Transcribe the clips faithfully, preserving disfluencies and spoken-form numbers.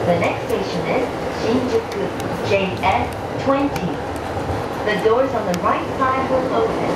The next station is Shinjuku J F twenty. The doors on the right side will open.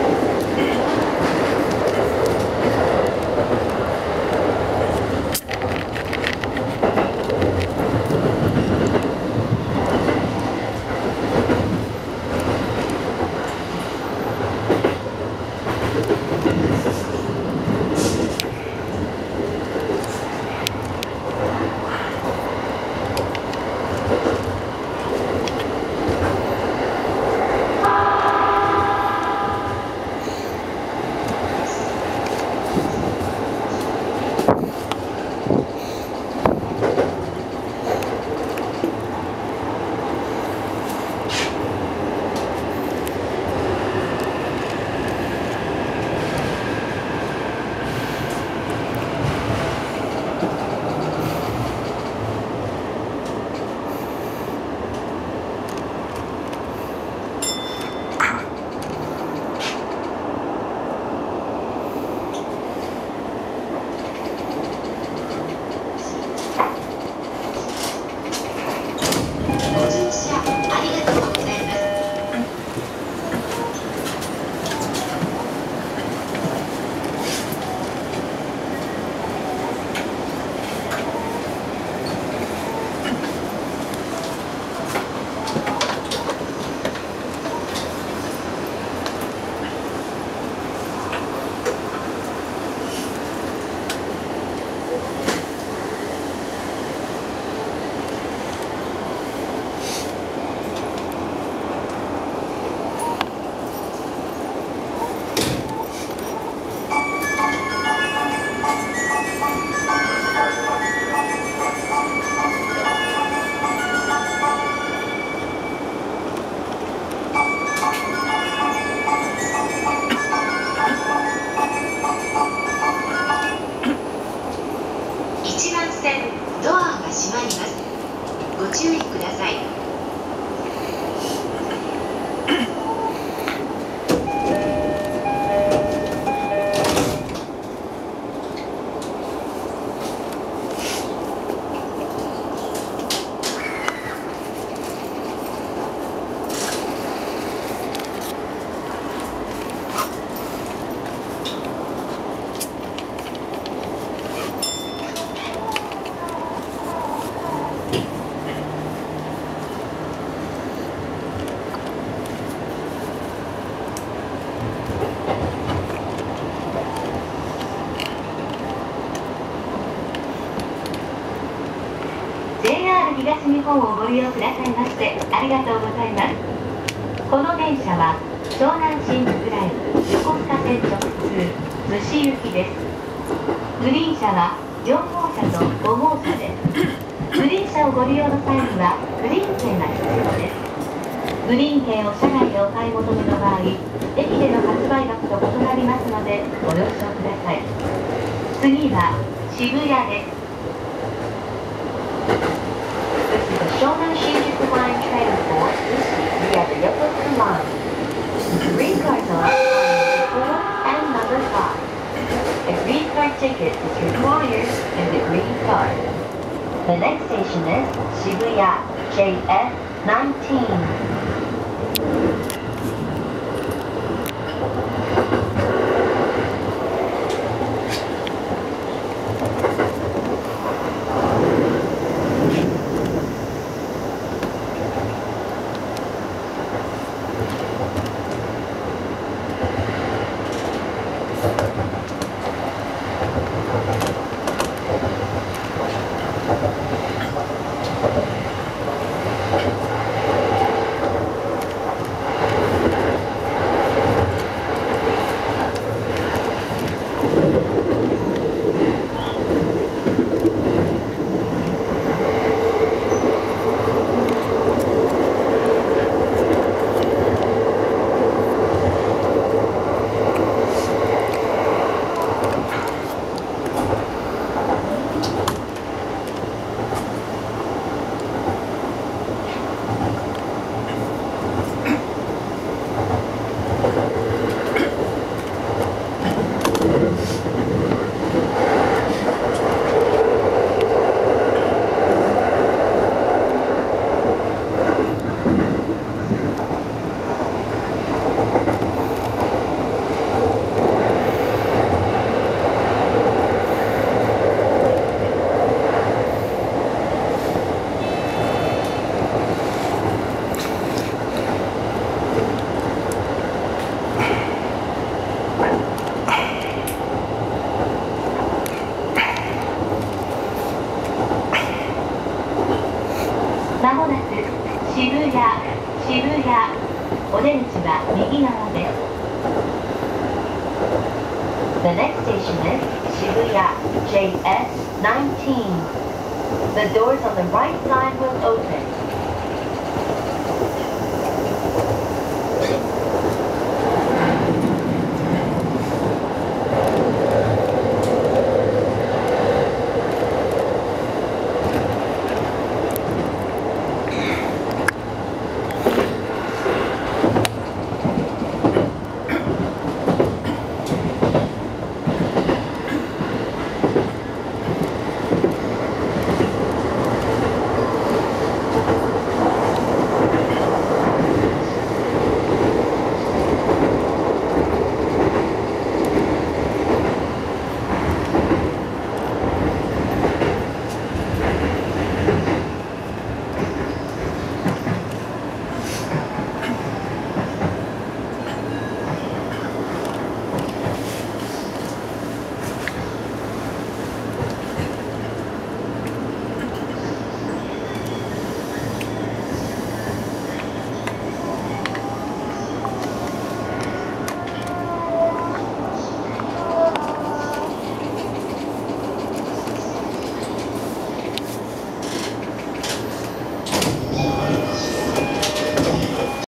東日本をご利用くださいましてありがとうございます。この電車は湘南新宿ライン横須賀線直通逗子行きです。グリーン車はよん号車とご号車です。グリーン車をご利用の際にはグリーン券が必要です。グリーン券を車内でお買い求めの場合、駅での発売額と異なりますのでご了承ください。次は渋谷です。Shonan Shinjuku Line train for Ushi via the Yokosuka line. Green cards are on number four and number five. A green card ticket is required in the green card. The next station is Shibuya J F nineteen. まもなく渋谷、渋谷、お出口は右側です。The next station is Shibuya, J S nineteen. The doors on the right side will open.